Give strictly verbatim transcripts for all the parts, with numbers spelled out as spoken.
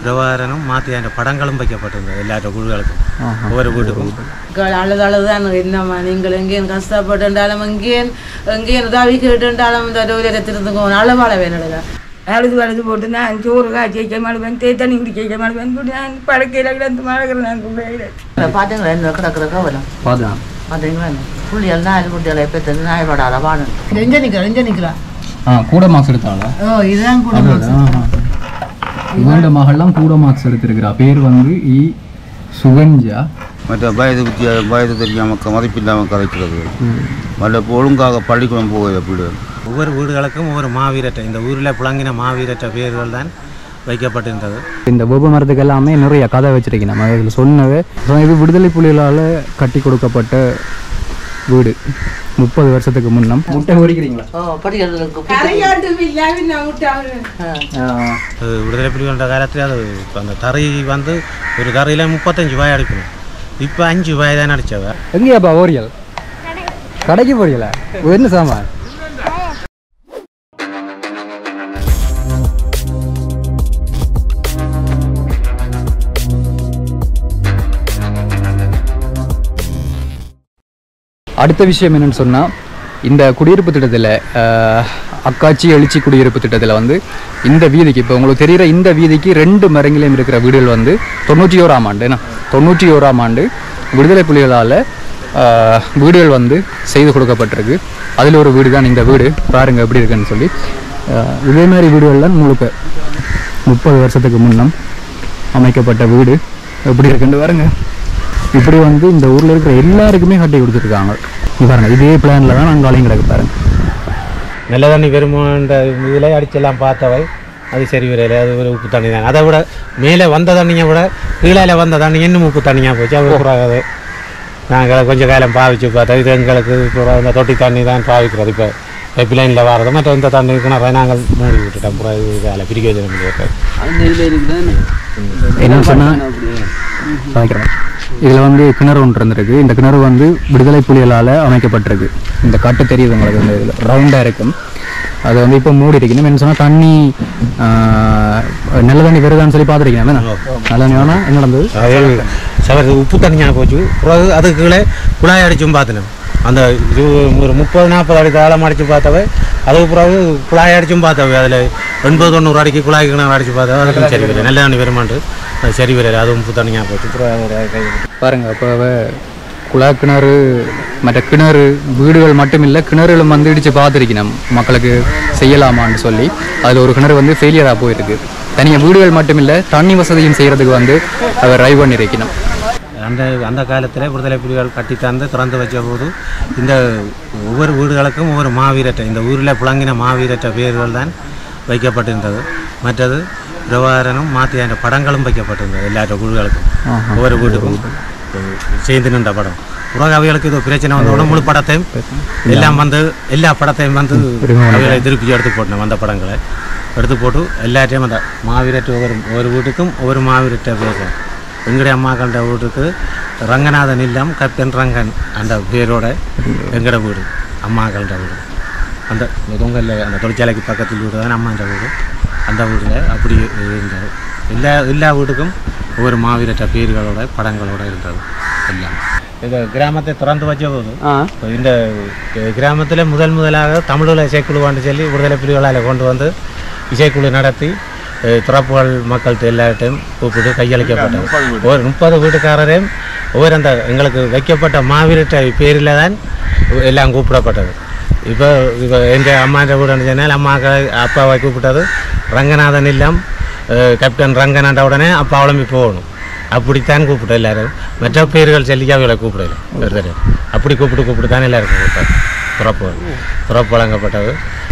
பிரபாகரனும் மாத்தியான படங்களும் வைக்கப்பட்டிருந்தது எல்லாரும் வீடுகளுக்கும் ஒவ்வொரு வீட்டுக்கும். அழுது அழுதான் என்னம்மா நீங்கள் எங்கேயும் கஷ்டப்பட்டுண்டாலும் எங்கேயும் எங்கேயும் உதவி கேட்டுண்டாலும் இந்த டூலத்திருந்துக்கோ அளவாழ வேணுங்க அழுது அழுது போட்டு நான் சோறு காய்ச்சி வைக்க மாட்டேன் தேத்தண்ணி குடிக்க வைக்க மாட்டேன் போட்டு நான் படுக்கையில் கிடந்து மழக்கிறேன் நான் பார்த்தீங்களா என்ன கிடக்கிற கவலம் பார்த்தீங்களா புள்ளிகள் நாலு குட்டிகளை பெற்று நாயப்படாத பாடு எங்கே நிற்கிறேன் எங்கே நிற்கிறேன் ஆ கூட மார்க்ஸ் எடுத்தாங்களா? ஓ இதுதான் கூட மார்க்ஸ். இவனோட மகள்லாம் கூட மார்க்ஸ் எடுத்திருக்கிறா. பேர் வந்து இ சுகன்ஜா. மற்ற வயது வித்தியா வயது தெரியாமல் மதிப்பில்லாமல் கதைக்கிறது மற்ற ஒழுங்காக பள்ளிக்கூடம் போகுது. அப்படி ஒவ்வொரு வீடுகளுக்கும் ஒவ்வொரு மாவீரற்ற இந்த ஊரில் புழங்கின மாவீரற்ற பேர்கள் தான் வைக்கப்பட்டிருந்தது. இந்த வேப்ப மரத்துக்கு எல்லாமே நிறைய கதை வச்சிருக்கேன். நம்ம இதில் சொன்னவே இது விடுதலை புலிகளால் கட்டி கொடுக்கப்பட்ட வீடு. முப்பது வருஷத்துக்கு முன்னம் முட்டை பொறிக்கிறீங்களா? விடுதலை புலிகள காலத்தில் அது அந்த தறி வந்து ஒரு தறையில் முப்பத்தஞ்சு ரூபாய் அடிக்கணும். இப்போ அஞ்சு ரூபாய் தான் அடித்தவ. எங்கேயாப்பா ஓரியல் கடைக்கு போறீங்களா? என்ன சாமான்? அடுத்த விஷயம் என்னென்னு சொன்னால், இந்த குடியிருப்பு திட்டத்தில் அக்காட்சி எழுச்சி குடியிருப்பு திட்டத்தில் வந்து இந்த வீதிக்கு இப்போ உங்களுக்கு தெரிகிற இந்த வீதிக்கு ரெண்டு மரங்களையும் இருக்கிற வீடுகள் வந்து தொண்ணூற்றி ஓராம் ஆண்டு ஏன்னா தொண்ணூற்றி ஓராம் ஆண்டு விடுதலை புலிகளால் வீடுகள் வந்து செய்து கொடுக்கப்பட்டிருக்கு. அதில் ஒரு வீடு தான் இந்த வீடு. பாருங்கள் எப்படி இருக்குன்னு சொல்லி. இதே மாதிரி வீடுகள்லாம் முழுக்க முப்பது வருஷத்துக்கு முன்னம் அமைக்கப்பட்ட வீடு எப்படி இருக்குன்னு பாருங்க. இப்படி வந்து இந்த ஊரில் இருக்கிற எல்லாருக்குமே கட்டி கொடுத்துருக்காங்க. பாருங்க இதே பிளானில் தான் நாங்கள் ஆலையும் கிடக்கு. பாருங்க நல்ல தண்ணி வருமான்ற இதில் அடிச்செல்லாம் பார்த்தவை அது சரி வரையில அது ஒரு உப்பு தண்ணி தான். அதை விட மேலே வந்த தண்ணியை விட கீழே வந்த தண்ணி இன்னும் உப்பு தண்ணியாக போச்சு. அது கூடாது. நாங்கள் கொஞ்சம் காலம் பாவிச்சு பார்த்தோம். இது எங்களுக்கு இப்போ இந்த தொட்டி தண்ணி தான் பாவிக்கிறது. இப்போ பைப் லைனில் வர்றது மற்ற இந்த தண்ணி கிணறு நாங்கள் மூடி விட்டுட்டோம். பூரா இது வேலை பிரிக்க வச்சு என்னன்னு சொன்னால் பாய்க்கிறோம். இதில் வந்து கிணறு ஒன்று இருந்திருக்கு. இந்த கிணறு வந்து விடுதலை புலிகளால் அமைக்கப்பட்டிருக்கு. இந்த காட்டு தெரியுது உங்களுக்கு. இந்த இதில் ரவுண்டாக இருக்கும். அதை வந்து இப்போ மூடி இருக்கணும். என்ன சொன்னால் தண்ணி நல்ல தண்ணி வருதான்னு சொல்லி பார்த்துருக்கீங்க. நல்ல தண்ணி வேணால் என்ன நடந்தது? சவர் உப்பு தண்ணியாக போச்சு. பிறகு அதுக்குள்ளே குழாய் அடிச்சும் பார்த்துனோம். அந்த இது ஒரு முப்பது நாற்பது அடி தாளம் அடித்து பார்த்தவை. அதுக்கு பிறகு குழாய் அடிச்சும் பார்த்தவை. அதில் எண்பது தொண்ணூறு அடிக்கு குழாய் கிணறு அடித்து பார்த்தவை. அதுக்கும் சரி வரையாது. நல்ல தண்ணி வருமானு அது சரி வரையாது. அதுவும் உப்பு தண்ணியாக போச்சு. பாருங்கள் அப்போ குழாய் கிணறு மற்ற கிணறு வீடுகள் மட்டும் இல்லை கிணறுகளும் வந்து இடித்து பார்த்துருக்கணும் மக்களுக்கு செய்யலாமான்னு சொல்லி. அதில் ஒரு கிணறு வந்து ஃபெயிலியராக போயிருக்கு. தனியாக வீடுகள் மட்டும் இல்லை தண்ணி வசதியும் செய்கிறதுக்கு வந்து அவர் ட்ரை பண்ணியிருக்கணும். அந்த அந்த காலத்தில் விடுதலை புலிகள் கட்டி தந்து திறந்து வச்ச போது இந்த ஒவ்வொரு வீடுகளுக்கும் ஒவ்வொரு மாவீரற்ற இந்த ஊரில் புழங்கின மாவீரற்ற பேர்கள் தான் வைக்கப்பட்டிருந்தது. மற்றது பிரபாகரனும் மாத்தியான படங்களும் வைக்கப்பட்டிருந்தது எல்லாரும் வீடுகளுக்கும் ஒவ்வொரு வீட்டுக்கும் சேர்ந்து நின்ற படம். உலக அவைகளுக்கு இது பிரச்சனை வந்தோடனே முழு படத்தையும் எல்லாம் வந்து எல்லா படத்தையும் வந்து அவைகளை திருப்பி எடுத்து போட்டோம். அந்த படங்களை எடுத்து போட்டு எல்லாத்தையும் அந்த மாவீரற்ற ஒவ்வொரு ஒவ்வொரு வீட்டுக்கும் ஒவ்வொரு மாவீரற்ற பேர். எங்களுடைய அம்மாக்கள வீட்டுக்கு ரங்கநாதன் இல்லம் கேப்டன் ரங்கன் அந்த பேரோட எங்கட வீடு அம்மாக்கள வீடு. அந்த தொங்கல்ல அந்த தொழிற்சாலைக்கு பக்கத்தில் வீடு தான் அம்மாண்ட வீடு. அந்த வீட்டில் அப்படி இருந்தது. எல்லா எல்லா வீட்டுக்கும் ஒவ்வொரு மாவீரற்ற பேர்களோட படங்களோட இருந்தது எல்லாம். இந்த கிராமத்தை திறந்து வச்ச போது இந்த கிராமத்தில் முதல் முதலாக தமிழில் இசைக்குழுவான்னு சொல்லி விடுதலை புலிகளால் கொண்டு வந்து இசைக்குழு நடத்தி திறப்புகள் மக்கள்கிட்ட எல்லார்ட்டையும் கூப்பிட்டு கையளிக்கப்பட்டது. ஒரு முப்பது வீட்டுக்காரரையும் ஒவ்வொரு அந்த எங்களுக்கு வைக்கப்பட்ட மாவீரற்ற பேரில் தான் எல்லாம் கூப்பிடப்பட்டது. இப்போ இப்போ எங்கள் அம்மான்ற வீடுன்னு சொன்னால் அம்மாக்கள் அப்பாவை கூப்பிட்டது ரங்கநாதன் இல்லம் கேப்டன் ரங்கனாண்ட உடனே அப்பாவளம் போகணும். அப்படித்தான் கூப்பிட்டோம் எல்லோரும். மற்ற பேர்கள் சொல்லிக்க அவளை கூப்பிடல ஒருத்தர் அப்படி கூப்பிட்டு கூப்பிட்டு தான் எல்லாருக்கும் கூப்பிட்டார். துறப்பு துறப்பு வழங்கப்பட்டது.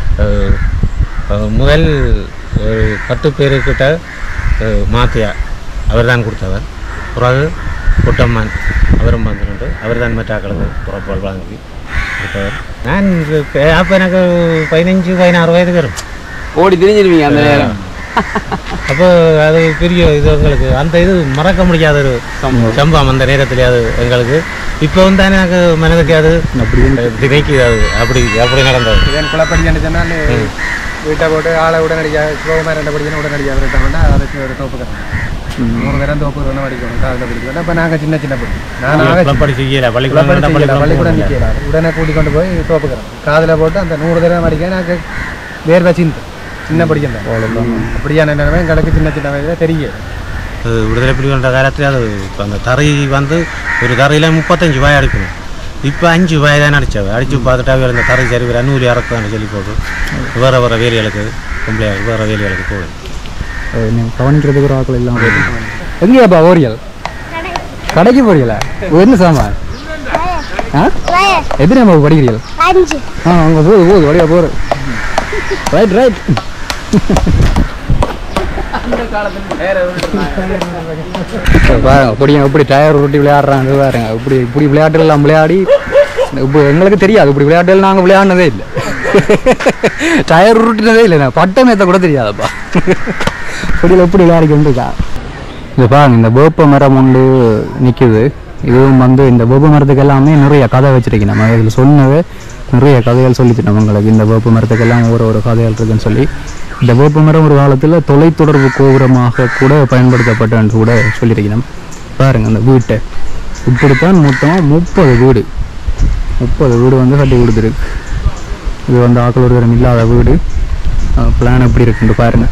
முதல் ஒரு பத்து பேருக்கிட்ட மாத்தியா அவர் தான் கொடுத்தவர். பிறகு குட்டம்மன் அவரும் வந்துட்டு அவர் தான் மற்றாக்களுக்கு துறப்புகள் வழங்கி கொடுத்தவர். நான் அப்போ எனக்கு பதினஞ்சு பதினாறு வயது வரும். ஓடி திரிஞ்சிருவீங்க அந்த நேரம். அப்போ அது பெரிய இது எங்களுக்கு அந்த இது மறக்க முடியாத ஒரு சம்பவம் அந்த நேரத்தில் அது எங்களுக்கு இப்போ வந்து எனக்கு மனதுக்கு அது அப்படி திரைக்குது அது அப்படி அப்படி நடந்தது. இதன் குழப்படி சொன்னால் வீட்டை போட்டு ஆளை உடனடியாக சிவகுமார் ரெண்டு படிக்கணும் உடனடியாக விட்டாங்கன்னா அதுக்கு ஒரு தோப்பு கட்டணும் மூணு நேரம் தோப்பு ஒன்று படிக்கணும் காதில் படிக்கணும். இப்போ நாங்கள் சின்ன சின்ன படி நான் படிக்கல பள்ளிக்கூடம் பள்ளிக்கூடம் நிற்கிறார் உடனே கூட்டி கொண்டு போய் தோப்பு கட்டணும் காதில் போட்டு அந்த நூறு தடவை படிக்க எனக்கு வேர்வை சிந்து சின்ன படிக்கணும் அப்படியான நிலைமை எங்களுக்கு சின்ன சின்ன வயதில் தெரியும். விடுதலை புலிகள காலத்தில் அது அந்த தறி வந்து ஒரு தரையில் முப்பத்தஞ்சு வாய் அடிக்கணும். இப்போ அஞ்சு வாய் தான் அடித்தவ அடித்து பார்த்துட்டாவே அந்த தரை சரி ஒரு நூறு இறக்குன்னு சொல்லி போட்டு வேறு வேறு வேலைகளுக்கு பொம்பளை வேறு வேலைகளுக்கு போகுது. கவனிக்கிறதுக்கு ஒரு ஆக்கள் இல்லாமல் போயிட்டு எங்கேயாப்பா ஓரியல் கடைக்கு போறீங்களா? என்ன சாமான் ஆ எத்தனை நம்ம படிக்கிறீர்கள்? ஆ அங்கே போகுது போகுது வழியா போகிற ரைட் ரைட் பாருங்க இப்படி இப்படி டயர் உருட்டி விளையாடுறாங்க பாருங்க இப்படி இப்படி விளையாட்டுலாம் விளையாடி இப்போ எங்களுக்கு தெரியாது இப்படி விளையாட்டுகள் நாங்கள் விளையாடினதே இல்லை டயர் உருட்டினதே இல்லை நான் பட்டம் ஏற்ற கூட தெரியாதப்பா இப்படியில் எப்படி விளையாடி கொண்டுக்கா. இது பாருங்க இந்த வேப்ப மரம் ஒன்று நிற்குது. இதுவும் வந்து இந்த வேப்ப மரத்துக்கு எல்லாமே நிறைய கதை வச்சிருக்கேன். நம்ம இதில் சொன்னது நிறைய கதைகள் சொல்லிட்டு நம்மங்களுக்கு இந்த வேப்ப மரத்துக்கெல்லாம் ஒரு ஒரு கதைகள் இருக்குன்னு சொல்லி இந்த வேப்ப மரம் ஒரு காலத்தில் தொலைத்தொடர்பு கோபுரமாக கூட பயன்படுத்தப்பட்டன்னு கூட சொல்லியிருக்கணும். பாருங்க அந்த வீட்டை இப்படித்தான் மொத்தம் முப்பது வீடு முப்பது வீடு வந்து கட்டி கொடுத்துருக்கு. இது வந்து ஆக்கள் ஒரு தரம் இல்லாத வீடு. பிளான் எப்படி இருக்குன்னு பாருங்க.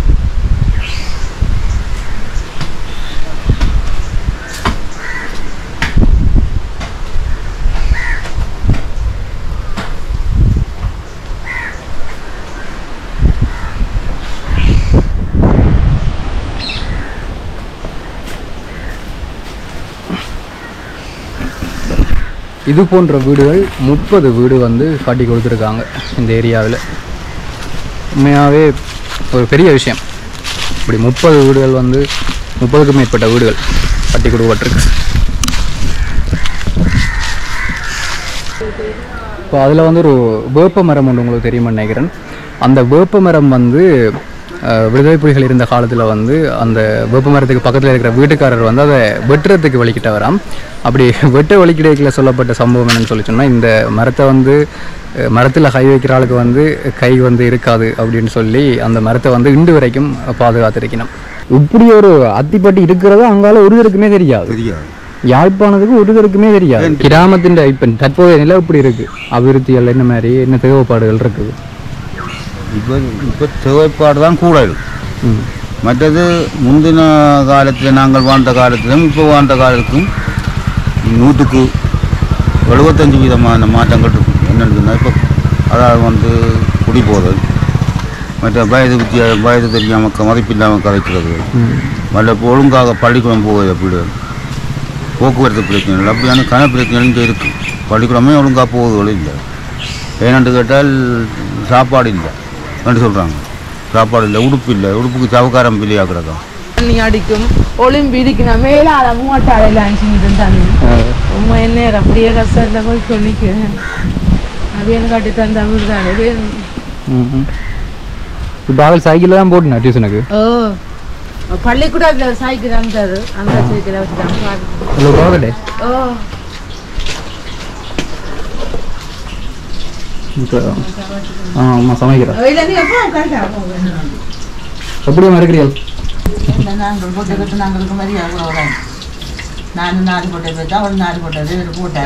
இது போன்ற வீடுகள் முப்பது வீடு வந்து கட்டி கொடுத்துருக்காங்க இந்த ஏரியாவில். உண்மையாகவே ஒரு பெரிய விஷயம். இப்படி முப்பது வீடுகள் வந்து முப்பதுக்கும் மேற்பட்ட வீடுகள் கட்டி கொடுக்கப்பட்டிருக்கு. இப்போ அதில் வந்து ஒரு வேப்ப மரம் ஒன்று உங்களுக்கு தெரியுமா நினைக்கிறேன். அந்த வேப்ப மரம் வந்து விடுதலை புலிகள் இருந்த காலத்தில் வந்து அந்த வேப்ப மரத்துக்கு பக்கத்தில் இருக்கிற வீட்டுக்காரர் வந்து அதை வெட்டுறதுக்கு வலிக்கிட்ட வராம். அப்படி வெட்ட வலிக்கிடையில் சொல்லப்பட்ட சம்பவம் என்னன்னு சொல்லி சொன்னால் இந்த மரத்தை வந்து மரத்தில் கை வைக்கிற ஆளுக்கு வந்து கை வந்து இருக்காது அப்படின்னு சொல்லி அந்த மரத்தை வந்து இண்டு வரைக்கும் பாதுகாத்திருக்கணும். இப்படி ஒரு அத்திப்பட்டி இருக்கிறது அங்கால ஒருவருக்குமே தெரியாது. யாழ்ப்பாணத்துக்கு ஒருவருக்குமே தெரியாது. கிராமத்தின் இப்போ தற்போதைய நிலை இப்படி இருக்குது. அபிவிருத்திகள் என்ன மாதிரி என்ன தேவைப்பாடுகள் இருக்குது? இப்போ இப்போ தேவைப்பாடு தான் கூட இருக்குது. மற்றது முந்தின காலத்தில் நாங்கள் வாழ்ந்த காலத்திலும் இப்போ வாழ்ந்த காலத்துக்கும் நூற்றுக்கு எழுபத்தஞ்சு விதமான மாற்றங்கள் இருக்கும். என்னென்னு சொன்னால் இப்போ அதாவது வந்து குடி போதல், மற்ற வயது வித்தியா வயது தெரியாமல் மதிப்பில்லாமல் கதைக்கிறது, மற்ற ஒழுங்காக பள்ளிக்கூடம் போவது அப்படி போக்குவரத்து பிரச்சனைகள் அப்படியான கன பிரச்சனைகள் இங்கே இருக்குது. பள்ளிக்கூடமே ஒழுங்காக போவதுகளும் இல்லை. ஏனென்று கேட்டால் சாப்பாடு இல்லை என்று சொல்கிறாங்க. சாப்பாடு இல்லை, உடுப்பு இல்லை, உடுப்புக்கு சவக்காரம் பிள்ளையாக கிடக்கும். தண்ணி அடிக்கும் ஒளிம்பி இடிக்கணும் மேலால மூட்டாளெல்லாம் செஞ்சு தண்ணி உண்மை என்ன அப்படியே கஷ்டத்தில் போய் சொல்லிக்கிறேன். அது எனக்கு கட்டி தந்த வீடு தானே வேணும். இப்போ அவள் சைக்கிள் தான் போட்டுனா டியூஷனுக்கு. ஓ பள்ளிக்கூடத்தில் சைக்கிள் வந்தது அந்த சைக்கிளை வச்சுட்டாங்க. ஓ ஆமாம் சமைக்கிறேன். எப்படியும் இருக்கிறீர்கள்? நாங்கள் போட்டு கட்டு நாங்களுக்கு மாதிரி நானும் நாலு போட்டை போய்த்தா அவள் நாலு போட்டது போட்டேன்.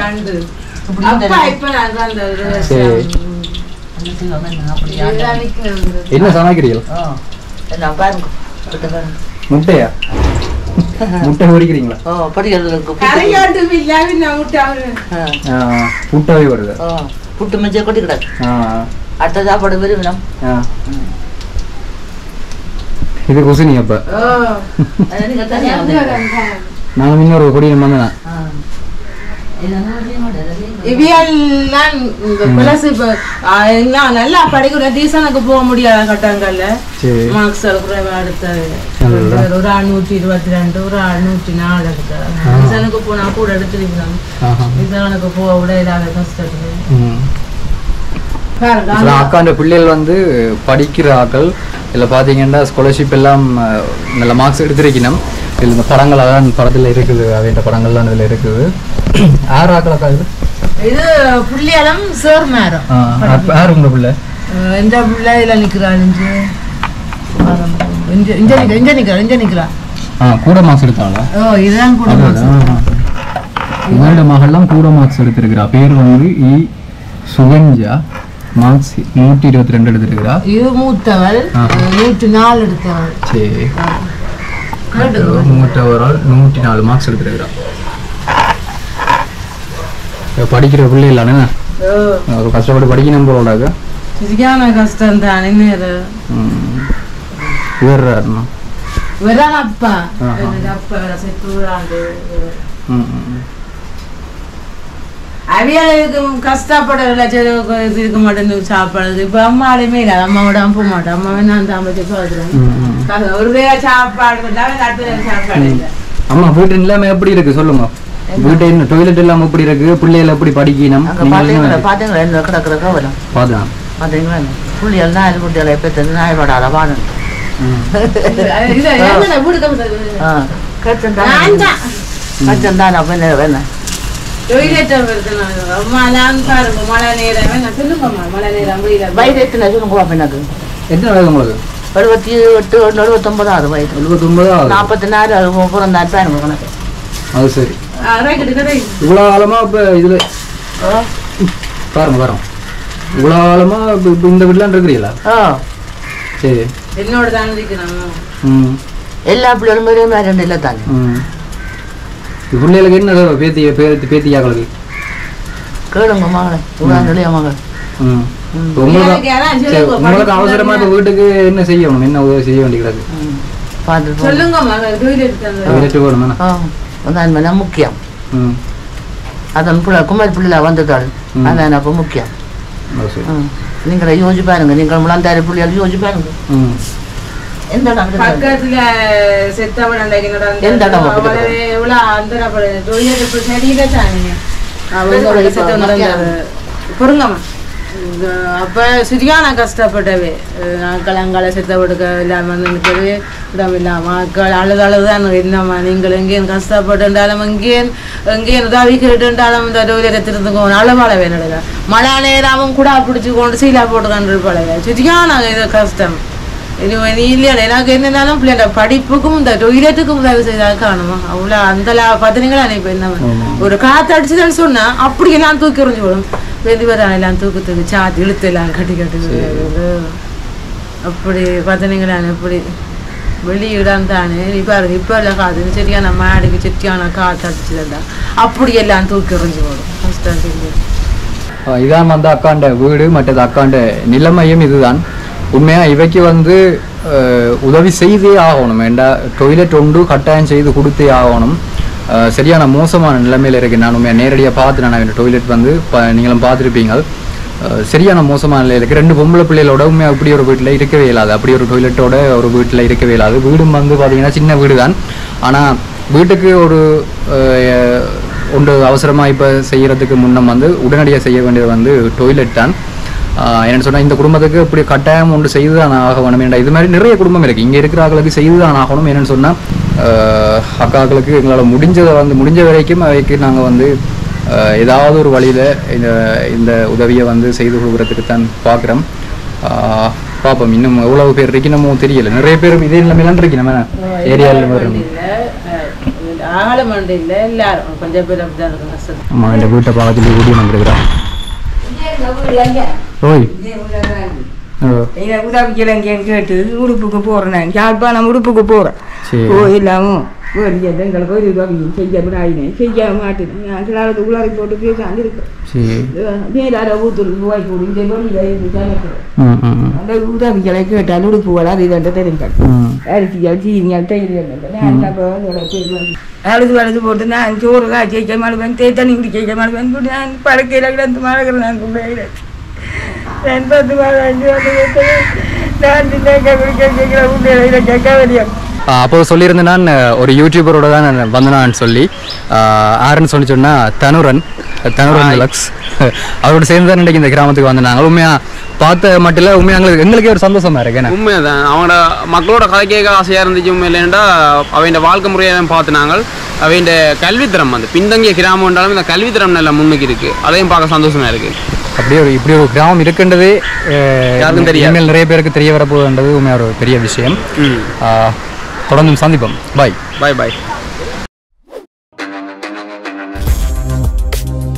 என்ன சமைக்கிறீர்கள்? எல்லாம் பாருங்க முட்டையா? முட்டை பொரிக்கிறீங்களா? ஓ படிக்கிறதுக்கு புட்டாவே வருது. புட்டு மஞ்சள் கொட்டி கிடக்கு. அடுத்த சாப்பாடு விரும்பினோம். இது குசினி. அப்ப நான் இன்னொரு கொடியும் வந்தேன். நல்லா படிக்கிற டீசனுக்கு போக முடியாத கட்டங்கள்ல மார்க்ஸ் எடுத்தது ஒரு அறுநூற்றி இருபத்தி ரெண்டு ஒரு அறுநூற்றி நாலு எடுத்தது. டீசனுக்கு போனா கூட எடுத்துருக்கணும். டீசனுக்கு போக விட இல்லாத கஷ்டத்துக்கு பாருங்க அக்காண்ட பிள்ளைகள் வந்து படிக்கிற ஆக்கள் இதில் பார்த்தீங்கன்னா ஸ்காலர்ஷிப் எல்லாம் அஹ், நல்ல மார்க்ஸ் எடுத்திருக்கணும். இதில் இந்த படங்கள் அதான் படத்தில் இருக்குது, அவன் படங்கள்லாம் இதில் இருக்குது. யார் ஆக்கள் அக்கா இது? இது புள்ளியாலம் சேர் மேரம் யார் உங்க பிள்ளை? எந்த பிள்ளை இதில் நிற்கிறாள் இஞ்சு இஞ்ச நிற்கிறா இஞ்ச நிற்கிறா இஞ்ச நிற்கிறா ஆ கூட மார்க்ஸ் எடுத்தாங்களா? ஓ இதுதான் கூட இவரோட மகள்லாம் கூட மார்க்ஸ் எடுத்திருக்கிறா. பேர் வந்து இ சுகஞ்சா. மார்க்ஸ் நூற்றி இருபத்தி ரெண்டு எடுத்திருக்கிறா. இது மூத்தவள் நூற்றி நாலு எடுத்தவள். சரி மூத்தவரால் நூற்றி நாலு மார்க்ஸ் எடுத்திருக்கிறா. படிக்கிற பிள்ளை இல்லைண்ணே கஷ்டப்பட்டு படிக்கணும் போடாக்க சரியான கஷ்டம் தான். இவர் வெறான் அப்பா அப்பா செத்துறாண்டு அவியாளுக்கு கஷ்டப்படல இது இருக்க மாட்டேன்னு சாப்பாடு. இப்ப அம்மாலையுமே இல்லை, அம்மாவோட அனுப்ப மாட்டேன். அம்மாவே நான் தான் பற்றி பார்க்குறேன். ஒரு வேலை சாப்பாடு சாப்பாடு இல்லை. அம்மா வீட்டு இல்லாம எப்படி இருக்கு சொல்லுங்க. வீட்டு டாய்லெட் இல்லாம எப்படி இருக்கு, பிள்ளைகள் எப்படி படிக்கணும் பாத்தீங்களா கிடக்குற கவலம் பாதான் பாத்தீங்களா புள்ளிகள் நாலு குட்டிகளை பெற்றது நாய்படாத பாடு கச்சம் தான் அப்ப வேணும் வயது சொல்லுங்க எத்தனை வயது உங்களுக்கு? எழுபத்தி எட்டு எழுபத்தொன்பதாவது வயது எழுபத்தொன்பதாவது நாற்பத்தி நாலு அது பிறந்தாரு பேருங்க கணக்கு. அது சரி. இவ்வளோ காலமா இப்போ இதில் பாருங்க வரோம் இவ்வளோ காலமா இப்போ இப்போ இந்த வீட்டிலாம் இருக்கிறீங்களா? ஆ சரி. என்னோட தான் இருக்கிறாங்க. ம் எல்லா பிள்ளைகளும் ஒரே மாதிரி ரெண்டு இல்லை தானே. ம் பிள்ளைகளுக்கு என்ன பேத்தி பேத்தி பேத்தியாக்களுக்கு கேளுங்க மகளை உதாரண மகள். ம் உங்களுக்கு உங்களுக்கு அவசரமா இப்போ வீட்டுக்கு என்ன செய்யணும், என்ன உதவி செய்ய வேண்டியது? பார்த்து சொல்லுங்க வேணும் அதான் முக்கியம். அதன் பிள்ளை குமார் பிள்ளை வந்ததாள் அதான் அப்போ முக்கியம். நீங்களை யோசிச்சு பாருங்க, நீங்கள் முழந்தாரி பிள்ளைகள் யோசிச்சு பாருங்க. எந்த இடம் பக்கத்துல செத்தவன் எந்த இடம் பொருங்கம்மா. அப்போ சரியான கஷ்டப்பட்டவே நாட்கள் அங்கால செத்த விடுக்க இல்லாமல் நினைக்கிறது இடம் இல்லாமல் மக்கள் அழுது அழுதுதான் என்னம்மா நீங்கள் எங்கேயும் கஷ்டப்பட்டுண்டாலும் எங்கேயும் எங்கேயும் உதவி கேட்டுண்டாலும் இந்த டொய்லெத்திருந்துக்கோ அளவாழ வேணுங்க மழை நேரமும் கூட பிடிச்சி கொண்டு சீலா போட்டு கண்டு பழக சரியான இது கஷ்டம். இது நீ இல்லையா எனக்கு என்னன்னாலும் பிள்ளைங்க படிப்புக்கும் இந்த டொய்லெட்டுக்கும் உதவி செய்தாக காணுமா அவ்வளோ அந்த பார்த்தீங்களா இப்போ என்ன ஒரு காற்று அடிச்சுதான் சொன்னா அப்படி எல்லாம் தூக்கி உறிஞ்சு போடும். வெதி வரான் எல்லாம் தூக்கத்துக்கு சாத்தி இழுத்து எல்லாம் கட்டி கட்டி அப்படி பார்த்தீங்களா எப்படி வெளியிடம் தானே இப்போ இப்போ எல்லாம் காத்து சரியான மாடிக்கு செட்டியான காற்று அடிச்சுதான் அப்படி எல்லாம் தூக்கி உறிஞ்சு போடும் கஷ்டம் தெரியும். இதான் வந்து அக்காண்ட வீடு மற்றது அக்காண்ட நிலைமையும் இதுதான். உண்மையாக இவைக்கு வந்து உதவி செய்தே ஆகணும். ஏண்டா டொய்லெட் ஒன்று கட்டாயம் செய்து கொடுத்தே ஆகணும். சரியான மோசமான நிலைமையில் இருக்குது. நான் உண்மையாக நேரடியாக பார்த்து நான் இந்த டொய்லெட் வந்து இப்போ நீங்களும் பார்த்துருப்பீங்க. சரியான மோசமான நிலையில் இருக்குது. ரெண்டு பொம்பளை பிள்ளைகளோட உண்மையாக அப்படி ஒரு வீட்டில் இருக்கவே இல்லாது, அப்படி ஒரு டொய்லெட்டோட ஒரு வீட்டில் இருக்கவே இல்லாது. வீடும் வந்து பார்த்திங்கன்னா சின்ன வீடு தான். ஆனால் வீட்டுக்கு ஒரு ஒன்று அவசரமாக இப்போ செய்கிறதுக்கு முன்னம் வந்து உடனடியாக செய்ய வேண்டியது வந்து டொய்லெட் தான். என்னென்னு சொன்னால் இந்த குடும்பத்துக்கு இப்படி கட்டாயம் ஒன்று செய்து தான் ஆக வேணும். ஏன்டா இது மாதிரி நிறைய குடும்பம் இருக்குது. இங்கே இருக்கிற ஆக்களுக்கு செய்து தான் ஆகணும். என்னென்னு சொன்னால் அக்காக்களுக்கு எங்களால் முடிஞ்சதை வந்து முடிஞ்ச வரைக்கும் அவைக்கு நாங்கள் வந்து ஏதாவது ஒரு வழியில் இந்த இந்த உதவியை வந்து செய்து கொடுக்குறதுக்கு தான் பார்க்குறோம். பார்ப்போம் இன்னும் எவ்வளவு பேர் இருக்கணுமோ தெரியல. நிறைய பேர் இதே நிலைமையிலாம் இருக்கு நம்ம ஏரியாவில் வரும். ஆமாம் இந்த வீட்டை பக்கத்தில் கூடி வந்துருக்குறோம். ஓய் உதவிக்கலங்கன்னு கேட்டு உடுப்புக்கு போறேன். யாழ்ப்பாணம் உடுப்புக்கு போறேன். ஓ இல்லாமல் எங்களுக்கு ஒரு உதவியும் செய்ய விடாயினேன், செய்ய மாட்டேன். நான் உலாரி போட்டு பேசாந்து இருக்கேன். மேலார ஊத்துக்கு போய் போடு அந்த உதவிகளை கேட்டால் உடுப்புகள் அது இது தெரிஞ்சாள் அரிசியால் சீனியால் அழுது அழுது போட்டு நான் சோறு காய்ச்சி வைக்க மாட்டேன், தேத்தண்ணி குடிக்க வைக்க மாட்டேன். நான் படுக்கையில் கிடந்து மழகிறேன். நான் பிள்ளைகளை நான் பத்து மாதம் அஞ்சு வந்து நான் சின்ன குடிக்க கேட்கிற பிள்ளைகளை கேட்க வரியா அப்போ சொல்லியிருந்தேன் நான் ஒரு யூடியூபரோட தான் நான் வந்தனான்னு சொல்லி ஆறுன்னு சொல்லி சொன்னால் தனுரன் தனுரன் லக்ஸ் அவரோட சேர்ந்து தான் இன்றைக்கி இந்த கிராமத்துக்கு வந்தாங்க. உண்மையாக பார்த்த மட்டும் இல்லை உண்மையாக எங்களுக்கு எங்களுக்கே ஒரு சந்தோஷமா இருக்கு. ஏன்னா உண்மையாக தான் அவங்களோட மக்களோட கதை கேட்க ஆசையாக இருந்துச்சு. உண்மை இல்லைன்னா அவன் வாழ்க்கை முறையை தான் பார்த்து நாங்கள் அவன் கல்வித்தரம் வந்து பின்தங்கிய கிராமம் என்றாலும் இந்த கல்வித்தரம் நல்ல முன்னுக்கு இருக்குது. அதையும் பார்க்க சந்தோஷமாக இருக்குது. அப்படியே ஒரு இப்படி ஒரு கிராமம் இருக்குன்றதே யாருக்கும் தெரியும். நிறைய பேருக்கு தெரிய வரப்போகுதுன்றது உண்மையாக ஒரு பெரிய விஷயம். தொடர்ந்தும் சந்திப்போம். பாய் பாய் பாய்.